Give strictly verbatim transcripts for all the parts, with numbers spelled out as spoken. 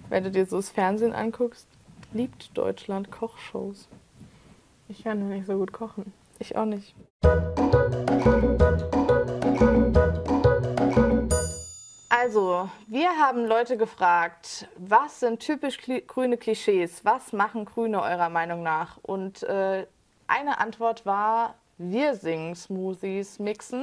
Wenn du dir so das Fernsehen anguckst, liebt Deutschland Kochshows. Ich kann nur nicht so gut kochen. Ich auch nicht. Also, wir haben Leute gefragt, was sind typisch kli- grüne Klischees? Was machen Grüne eurer Meinung nach? Und äh, eine Antwort war, wir singen Smoothies mixen.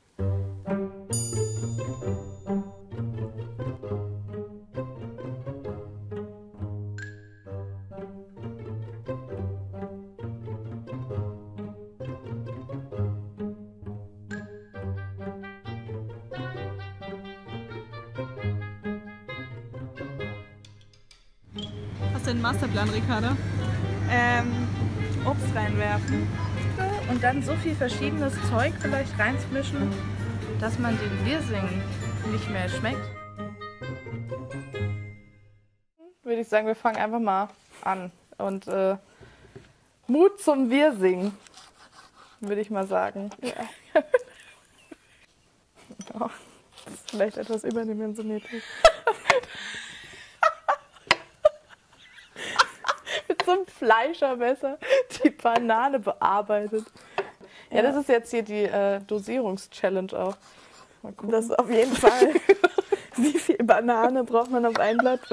Hast du einen Masterplan, Ricarda? Ähm, Obst reinwerfen und dann so viel verschiedenes Zeug vielleicht reinmischen, dass man den Wirsing nicht mehr schmeckt. Würde ich sagen, wir fangen einfach mal an. Und äh, Mut zum Wirsing, würde ich mal sagen. Ja. Oh, das ist vielleicht etwas überdimensioniert. Mit so einem Fleischermesser die Banane bearbeitet. Ja, Ja. das ist jetzt hier die äh, Dosierungs-Challenge auch. Mal gucken. Das ist auf jeden Fall. Wie viel Banane braucht man auf ein Blatt?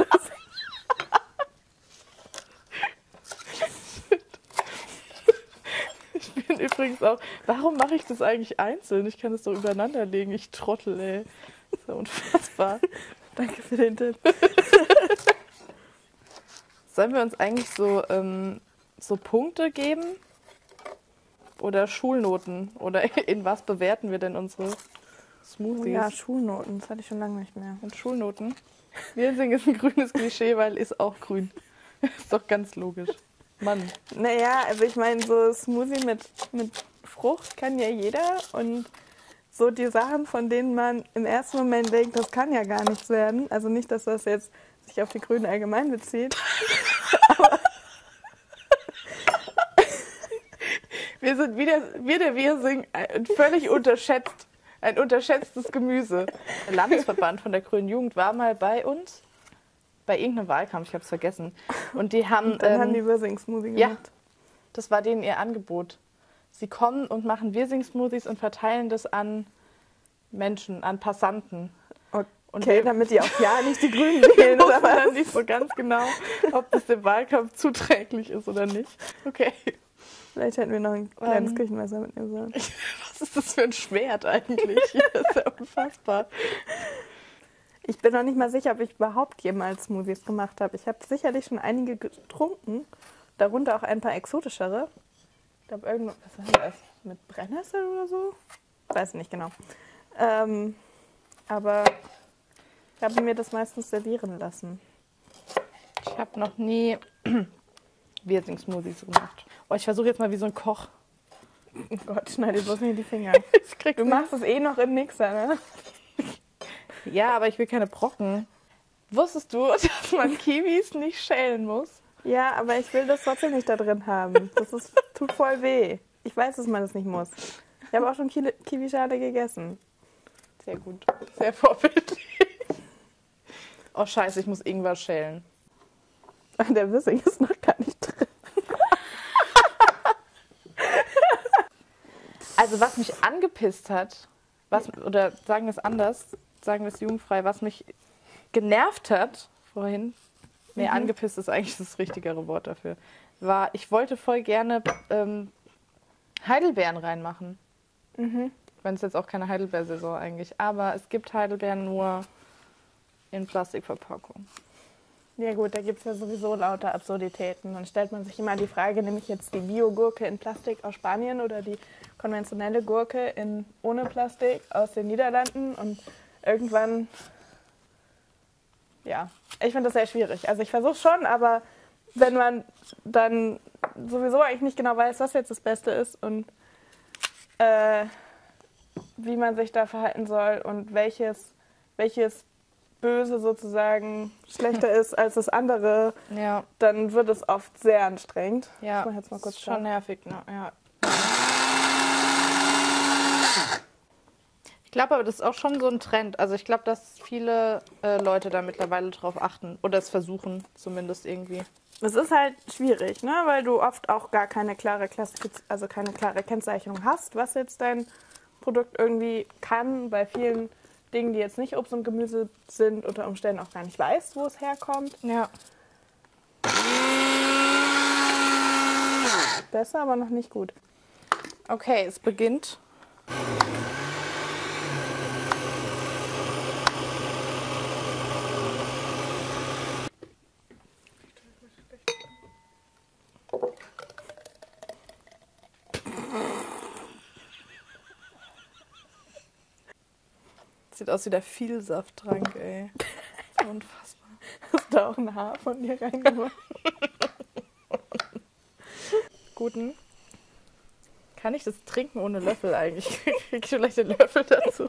Ich bin übrigens auch. Warum mache ich das eigentlich einzeln? Ich kann das doch übereinander legen. Ich Trottel, ey. Das ist ja unfassbar. Danke für den Tipp. Sollen wir uns eigentlich so, ähm, so Punkte geben? Oder Schulnoten? Oder in was bewerten wir denn unsere Smoothies? Ja, Schulnoten, das hatte ich schon lange nicht mehr. Und Schulnoten? Wirsing ist ein grünes Klischee, weil ist auch grün. Ist doch ganz logisch. Mann. Naja, also ich meine, so Smoothie mit, mit Frucht kann ja jeder und so die Sachen, von denen man im ersten Moment denkt, das kann ja gar nichts werden. Also nicht, dass das jetzt sich auf die Grünen allgemein bezieht. Aber Wir sind wieder, wir der Wirsing, ein völlig unterschätzt, ein unterschätztes Gemüse. Der Landesverband von der Grünen Jugend war mal bei uns, bei irgendeinem Wahlkampf, ich habe es vergessen. Und die haben, dann ähm, haben die Wirsing-Smoothie ja, gemacht. das war denen ihr Angebot. Sie kommen und machen Wirsing-Smoothies und verteilen das an Menschen, an Passanten. Und Okay, wir damit die auch ja nicht die Grünen wählen, wussten oder was? dann nicht so ganz genau, ob das dem Wahlkampf zuträglich ist oder nicht. Okay. Vielleicht hätten wir noch ein kleines Ähm. Küchenmesser mitnehmen sollen. Was ist das für ein Schwert eigentlich? Das ist ja unfassbar. Ich bin noch nicht mal sicher, ob ich überhaupt jemals Smoothies gemacht habe. Ich habe sicherlich schon einige getrunken, darunter auch ein paar exotischere. Ich glaube, irgendwo, was war das? Mit Brennnessel oder so? Weiß nicht genau. Ähm, aber ich habe mir das meistens servieren lassen. Ich habe noch nie Wirsing-Smoothies gemacht. Oh, ich versuche jetzt mal wie so ein Koch. Oh Gott, schneide dir bloß nicht die Finger. Ich krieg Du machst es eh noch im Mixer, ne? Ja, aber ich will keine Brocken. Wusstest du, dass man Kiwis nicht schälen muss? Ja, aber ich will das trotzdem nicht da drin haben. Das ist, tut voll weh. Ich weiß, dass man das nicht muss. Ich habe auch schon Ki- Kiwischale gegessen. Sehr gut. Sehr vorbildlich. Oh scheiße, ich muss Ingwer schälen. Der Wissing ist noch gar nicht drin. Also was mich angepisst hat, was, oder sagen wir es anders, sagen wir es jugendfrei, was mich genervt hat vorhin, nee, Mhm. angepisst ist eigentlich das richtigere Wort dafür, war, ich wollte voll gerne ähm, Heidelbeeren reinmachen. Mhm. Ich meine, es ist jetzt auch keine Heidelbeersaison eigentlich, aber es gibt Heidelbeeren nur in Plastikverpackung. Ja gut, da gibt es ja sowieso lauter Absurditäten. Dann stellt man sich immer die Frage, nehme ich jetzt die Bio-Gurke in Plastik aus Spanien oder die konventionelle Gurke in, ohne Plastik aus den Niederlanden? Und irgendwann, ja, ich finde das sehr schwierig. Also ich versuche schon, aber wenn man dann sowieso eigentlich nicht genau weiß, was jetzt das Beste ist und äh, wie man sich da verhalten soll und welches, welches Böse sozusagen schlechter ist als das andere, Ja, dann wird es oft sehr anstrengend. ja, Ich mach jetzt mal kurz ist schon Stopp. nervig. Ne? Ja. Ich glaube aber, das ist auch schon so ein Trend. Also ich glaube, dass viele äh, Leute da mittlerweile drauf achten oder es versuchen zumindest irgendwie. Es ist halt schwierig, ne? Weil du oft auch gar keine klare Klassifiz also keine klare Kennzeichnung hast, was jetzt dein Produkt irgendwie kann. Bei vielen Dingen, die jetzt nicht Obst und Gemüse sind, unter Umständen auch gar nicht weißt, wo es herkommt. Ja. Besser, aber noch nicht gut. Okay, es beginnt. Sieht aus wie der Vielsafttrank, ey. So unfassbar. Hast du da auch ein Haar von dir reingemacht? Guten. Kann ich das trinken ohne Löffel eigentlich? Krieg ich vielleicht den Löffel dazu?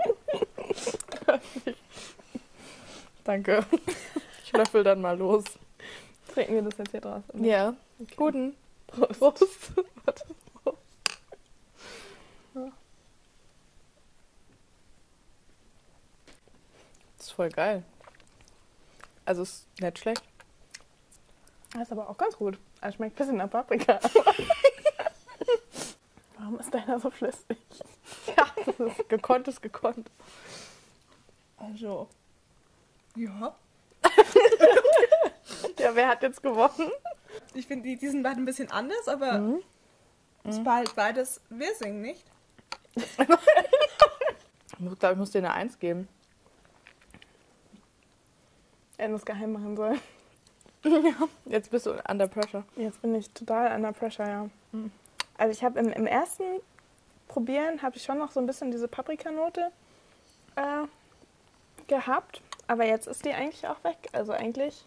Danke. Ich löffel dann mal los. Trinken wir das jetzt hier draus? oder? Ja. Okay. Guten. Prost. Prost. Warte. Prost. Das ist voll geil. Also ist nicht schlecht. Das ist aber auch ganz gut. Es schmeckt ein bisschen nach Paprika. Warum ist deiner so flüssig? Ja, das ist gekonnt ist gekonnt. Also. Ja. Ja, wer hat jetzt gewonnen? Ich finde, die, die sind beide ein bisschen anders, aber Mhm. es war halt beides Wirsing, nicht? Ich glaube, ich muss dir eine Eins geben. Er hätte es geheim machen sollen. Jetzt bist du under pressure. Jetzt bin ich total under pressure, ja. Also ich habe im, im ersten Probieren habe ich schon noch so ein bisschen diese Paprikanote äh, gehabt. Aber jetzt ist die eigentlich auch weg. Also eigentlich,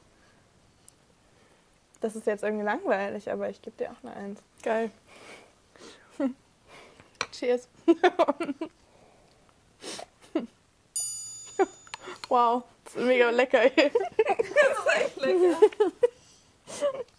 das ist jetzt irgendwie langweilig, aber ich gebe dir auch eine Eins. Geil. Cheers. Wow, das ist mega lecker. Ey. Das ist echt lecker.